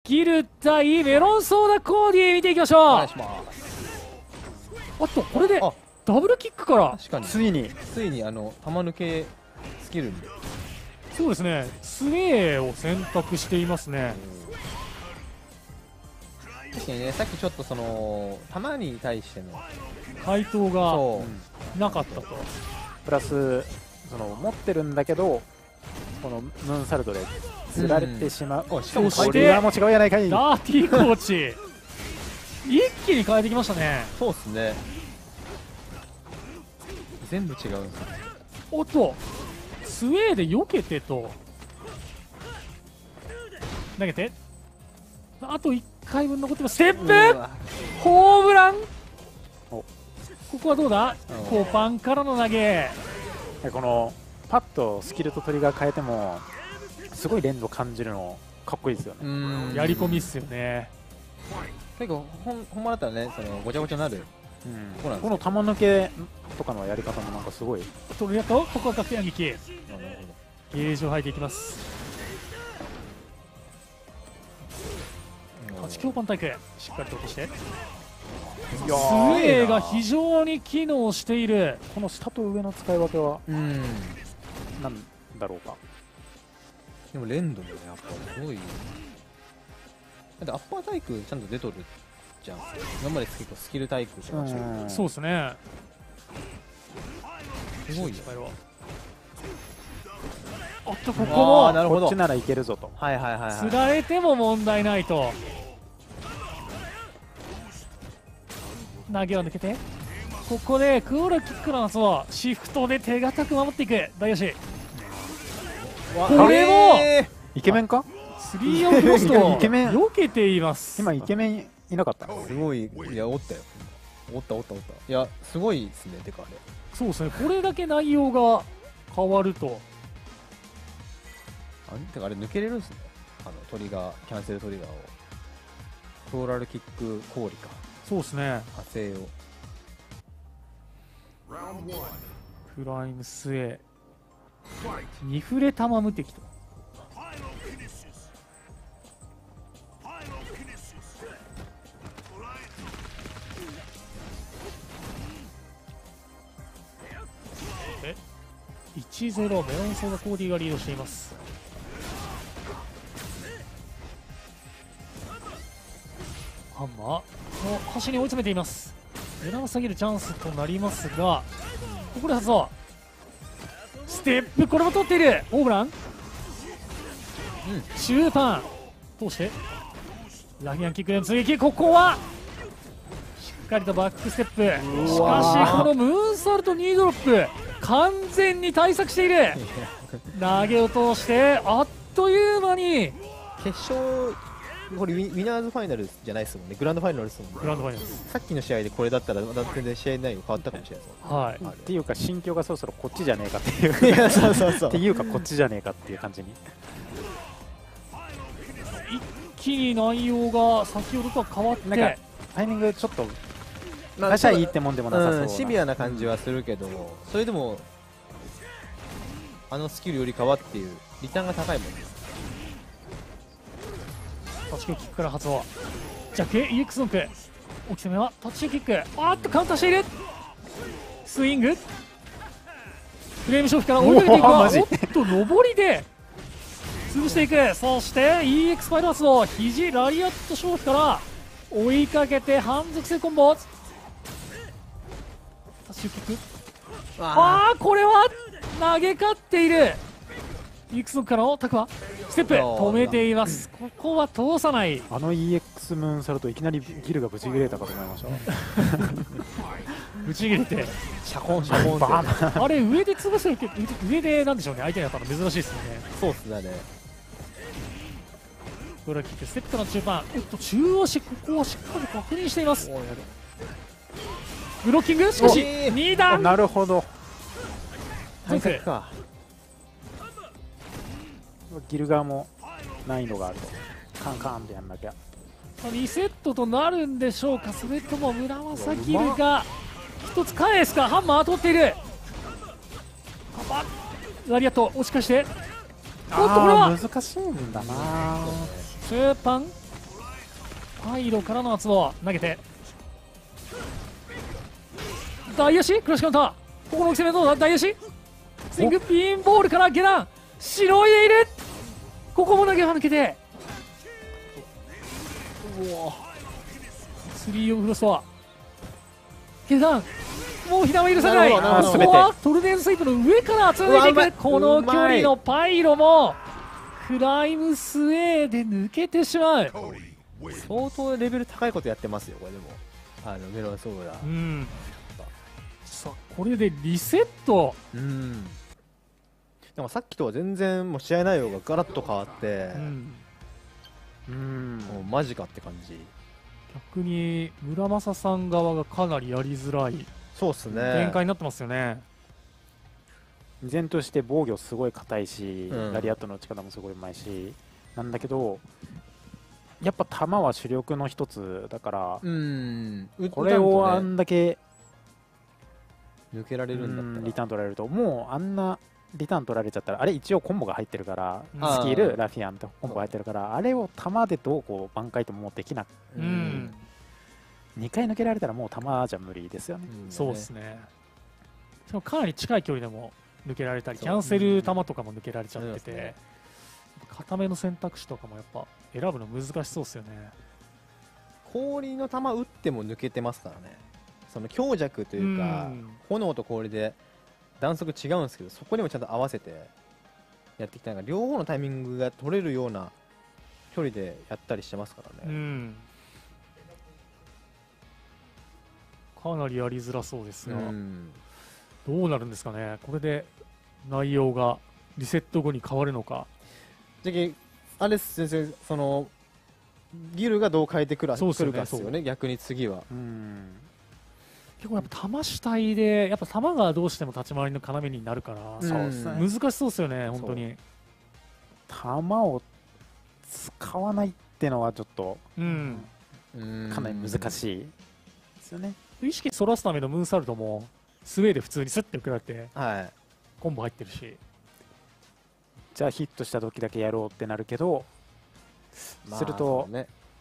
キル対メロンソーダコーディ見ていきましょう。 お願いします。 あとこれであダブルキックから確かについについに玉抜けスキルに。 そうですね、スウェーを選択していますね。 確かにね、さっきちょっとその玉に対しての回答がそうなかったと。 プラスその持ってるんだけどこのムーンサルトで釣られてしまう。 おしかもそしてこれはもう違うやないかい。 ダーティーコーチ一気に変えてきましたね。 そうっすね。全部違うんですよ。 おっとスウェーで避けてと投げて、あと1回分残ってます。ステップホームラン。 おここはどうだ。コパンからの投げ。 このパッとスキルとトリガー変えてもすごい連動感じるのかっこいいですよね。 やり込みっすよね。 結構ほんまだったらね、そのごちゃごちゃになる。そうなんですよこの玉抜けとかのやり方もなんかすごい。 トルヤとここは確定撃。 なるほゲージを吐いていきます。 ど。 8強パンタイクしっかりと落として、スウいやェーが非常に機能している。 この下と上の使い分けはうんなんだろうか。 でも連動もね、やっぱすごい。だってアッパータイクちゃんと出とるじゃん。今まで結構スキルタイクとかそうですね。 すごいよ。 おっとここもなるほど。 こっちならいけるぞと。 はいはいはい釣られても問題ないと。投げを抜けて、ここでクオーラキックのやつをシフトで手堅く守っていく大吉。これもイケメンか。 3オンクロストイケメン避けています。 今イケメンいなかった。 すごい。いや、おったよ。おったおったおった。いや、すごいですね。てかあれ。 そうですね、これだけ内容が変わると。 てかあれ抜けれるんですね。トリガー、キャンセルトリガーを。クオーラルキック氷か。 そうですね、 派生を。 プライムスウェー2フレ玉無敵と。1-0 メロンソーダコーディがリードしています。ハンマーの端に追い詰めています。値段を下げるチャンスとなりますが、ここで発動ステップ、これも取っている。ホームラン、中盤通してラフィアンキックでの追撃。ここはしっかりとバックステップ。しかしこのムーンサルト2ドロップ完全に対策している。投げを通してあっという間に決勝、これウィナーズファイナルじゃないですもんね。グランドファイナルですもんね。 グランドファイナルです。 さっきの試合でこれだったらまた全然試合内容変わったかもしれないですもん。 はい、 っていうか心境がそろそろこっちじゃねえかっていう。 いや、そうそうそうっていうかこっちじゃねえかっていう感じに。 一気に内容が先ほどとは変わってなんかタイミングちょっとま出しゃいいってもんでもなさそうな。 シビアな感じはするけど、それでもスキルよりかはっていうリターンが高いもんね。 タッチキックから発動。ジャケ EX ノック。大きさめはタッチキック。あーっとカウンターしている。スイング。フレーム消費から追いかけていくが、おっと上りで潰していく。そして EX ファイル発動。肘ラリアット消費から追いかけて反属性コンボ。タッチキック。ああ、これは投げ勝っている。EX ノックからのタクはステップ止めています。ここは通さない。 EX ムーンサルトいきなりギルがブチ切れたかと思いました。 ぶち切れてシャコンシャコンってあれ上で潰せるけど、上でなんでしょうね、相手にやったの珍しいですよね。 そうっすね。 これはキックステップからの中盤、中足、ここはしっかり確認しています。ブロッキング、しかし2段。 なるほど。 対策か。 ギル側も難易度があるとカンカンってやんなきゃ。 リセットとなるんでしょうか、それとも村正ギルが一つ返すか。ハンマー取っている。ラリアット押し返して、おっとこれは難しいんだな。 中盤パイロからの圧を投げて大足クラッシュカウンター。ここの大きさでどうだ大足スイングピンボールから下段しのいでいる。ここも投げは抜けてスリーオブフロスト下段もう避難は許さない。こなるほどこはトルネードスイープの上から集めていうわうまいくこの距離のパイロもクライムスウェーで抜けてしまう。 相当レベル高いことやってますよこれ。でもメロンソーダ。 うんさあこれでリセット。 うんでもさっきとは全然もう試合内容がガラッと変わって、もうマジかって感じ。 逆に村正さん側がかなりやりづらいそうっすね。 展開になってますよね。 依然として防御すごい硬いし、 うんラリアットの打ち方もすごいうまいしなんだけど、やっぱ球は主力の一つだから、これをあんだけ抜けられるんだったらリターン取られると、もうあんなリターン取られちゃったら、あれ一応コンボが入ってるからあスキルラフィアンとコンボ入ってるから、あれを球でどうこう挽回とももうできなく、 うん 2回抜けられたらもう球じゃ無理ですよね。 そうですね。しかもかなり近い距離でも抜けられたりキャンセル球とかも抜けられちゃってて、固めの選択肢とかもやっぱ選ぶの難しそうですよね。 氷の球打っても抜けてますからね。その強弱というか、炎と氷で弾速違うんですけど、そこにもちゃんと合わせてやってきたのが、両方のタイミングが取れるような距離でやったりしてますからね。 かなりやりづらそうですが、どうなるんですかね。これで内容がリセット後に変わるのか。 じゃあアレス先生、そのギルがどう変えてくるかですよね。逆に次は結構やっぱ球主体でやっぱ球がどうしても立ち回りの要になるから、難しそうですよね本当に。 球を使わないっていうのはちょっとかなり難しいですよね。 意識そらすためのムーンサルトもスウェーで普通にスッて受けられて、コンボ入ってるし、 じゃあヒットした時だけやろうってなるけど、すると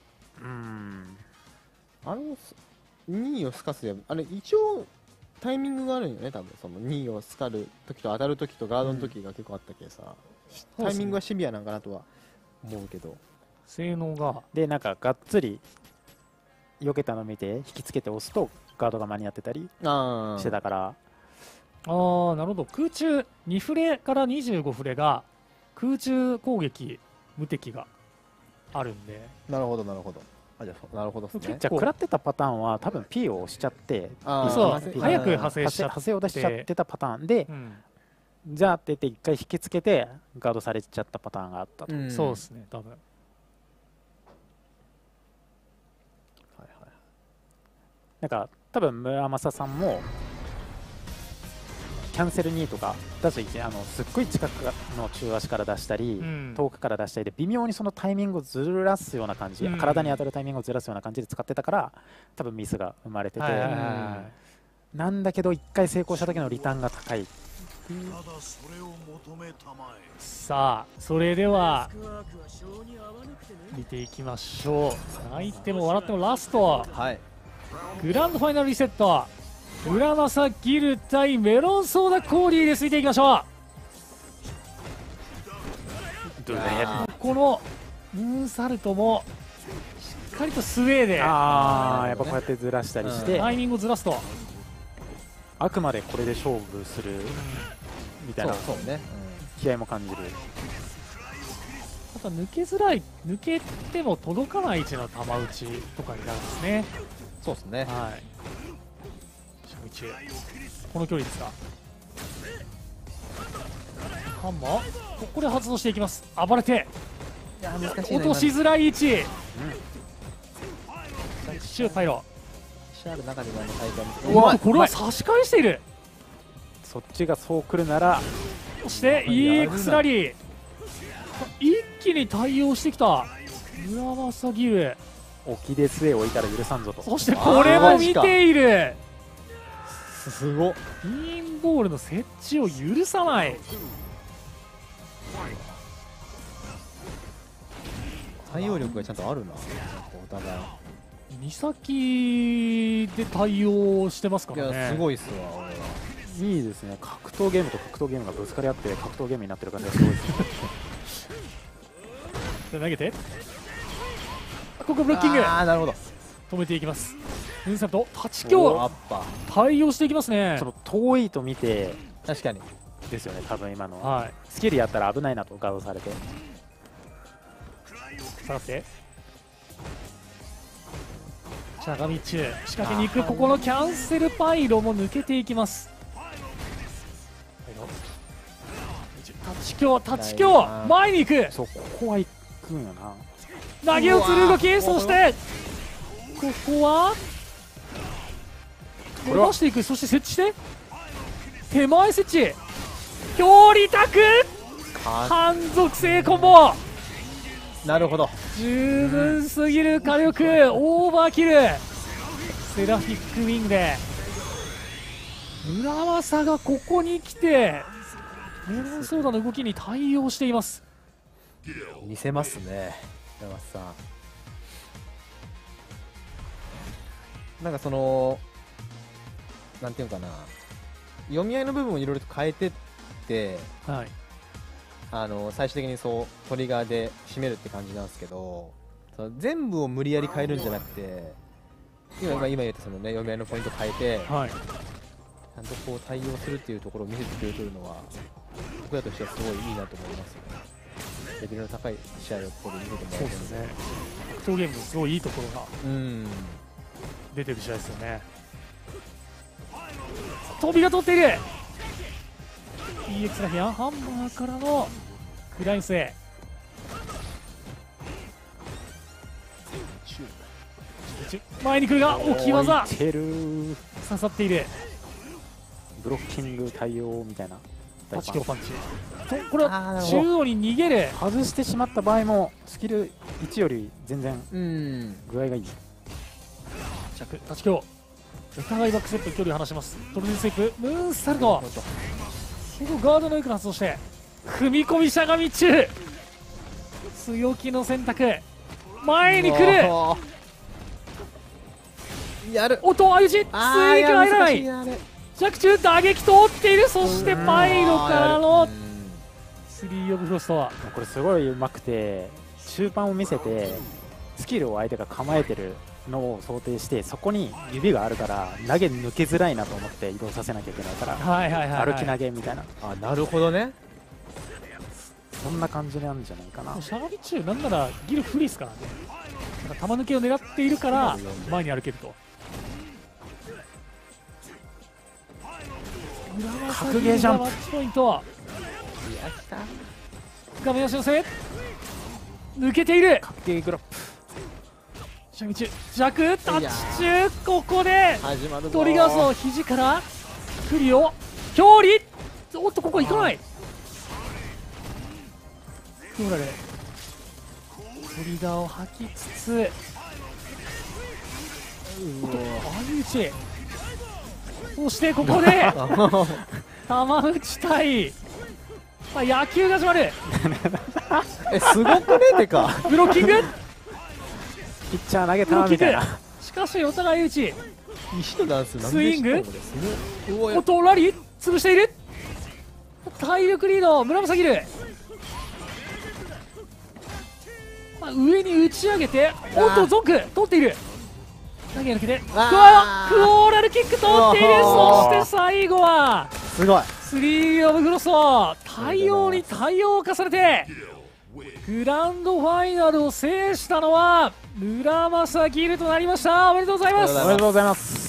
2位をスカすで、あれ一応タイミングがあるんよね。多分その2位をスカる時と当たる時とガードの時が結構あったけさ、タイミングはシビアなんかなとは思うけど、 性能がでなんかがっつり避けたの見て引きつけて押すとガードが間に合ってたりしてたから、 なるほど。空中2フレから25フレが空中攻撃無敵があるんで。 なるほどなるほど。じゃあなるほどですね。 じゃあ食らってたパターンは多分 P を押しちゃって、 早く派生を出しちゃってたパターンで、じゃあって言って1回引きつけてガードされちゃったパターンがあったと。 そうですね多分。 なんか多分村正さんもキャンセル2とか出すとすっごい近くの中足から出したり、遠くから出したりで微妙にそのタイミングをずらすような感じ、体に当たるタイミングをずらすような感じで使ってたから多分ミスが生まれてて、なんだけど1回成功した時のリターンが高い。 さあそれでは見ていきましょう。泣いても笑ってもラスト、グランドファイナルリセット、村正ギル対メロンソーダコーリーです。見ていきましょう。このムーンサルトもしっかりとスウェーでやっぱこうやってずらしたりしてタイミングをずらすと、 あくまでこれで勝負するみたいな気合も感じる。 あと抜けづらい、抜けても届かない位置の球打ちとかになるんですね。 そうですね。 この距離ですか。ハンマーここで発動していきます。暴れて落としづらい位置、シューパイロこれは差し返している。 そっちがそう来るなら、 そして EX ラリー一気に対応してきた村正ギル。 沖でスウェー置いたら許さんぞと。 そしてこれも見ている。 すごっ。 ピンボールの設置を許さない。 対応力がちゃんとあるな、お互い。 2先で対応してますかいらね。 や、すごいっすわ、俺は。 いいですね。格闘ゲームと格闘ゲームがぶつかり合って格闘ゲームになってる感じがすごいですね。 で投げて、ここブロッキングああ、なるほど。 止めていきます。ムーンサルト8 ア強ッパ対応していきますねそ。の遠いと見てー。確かに。 ですよね、多分今の。 はい、 スキルやったら危ないなとガードされて。 下がってしゃがみ中仕掛けに行く。ここのキャンセルパイロも抜けていきます。立ち強前に行く。 そう、ここは行くんよな。 投げをする動き、そしてここは伸ばしていく。そして設置して手前設置、表裏卓反属性コンボ。 なるほど。 十分すぎる火力、オーバーキル。セラフィックウィングで村正がここに来てメロンソーダの動きに対応しています。 見せますね、山松さん。なんかその、なんていうのかな、読み合いの部分をいろいろと変えてって、 はい、 最終的にそうトリガーで締めるって感じなんですけど、その全部を無理やり変えるんじゃなくて、今言ったそのね、読み合いのポイント変えて、 はい、 ちゃんとこう対応するっていうところを見せてくれてるのは、僕らとしてはすごいいいなと思いますよね。レベルの高い試合をここで見せてもらえてるんで。 格闘ゲームのすごいいいところがうん出てる試合ですよね。飛びが取っている EX ラヒアンハンマーからのクラインスへ前に来るが置き技置いてる。 刺さっている。 ブロッキング対応みたいな。 8キロパンチと、これあーなるほど中央に逃げる。 外してしまった場合もスキル1より全然具合がいい。 着立ち強お互いバックステップ距離を離します。トルネスイップムーンサルト、ここガードのよく発動して踏み込みしゃがみ中、強気の選択、前に来る。 やる。 音相打ち、追撃は入らない。 やる。 着中打撃通っている。そしてパイロからのスリーオブフロスト。 これすごい上手くて、中盤を見せてスキルを相手が構えてるのを想定して、そこに指があるから投げ抜けづらいなと思って移動させなきゃいけないから、 はいはいはいはい、 歩き投げみたいな、 あ、なるほどね。 そんな感じなんじゃないかな。 しゃがみ中なんならギル不利ですからね。なんか球抜けを狙っているから前に歩けると。 格ゲージャンプマッチポイント。 いや、来た。 画面足の攻め抜けている。 格ゲーグラップしゃがみ中弱タッチ中、ここで始まるぞ。 トリガースの肘からクリを表裏、おっとここ行かない。トリガーを吐きつつ、おっと相打ち、そしてここで玉打ち対、野球が始まる。 すごくねてか。 ブロッキングピッチャー投げたみたいな。 しかしお互い打ち、 石のダンススイング、 おおっとラリー潰している。体力リード村正ギル、上に打ち上げて、おっとゾンク通っている。投げ抜けてクオーラルキック通っている。そして最後はすごい。 スリーオブフロスト、対応に対応を重ねてグランドファイナルを制したのは村正ギルとなりました。おめでとうございます。 おめでとうございます。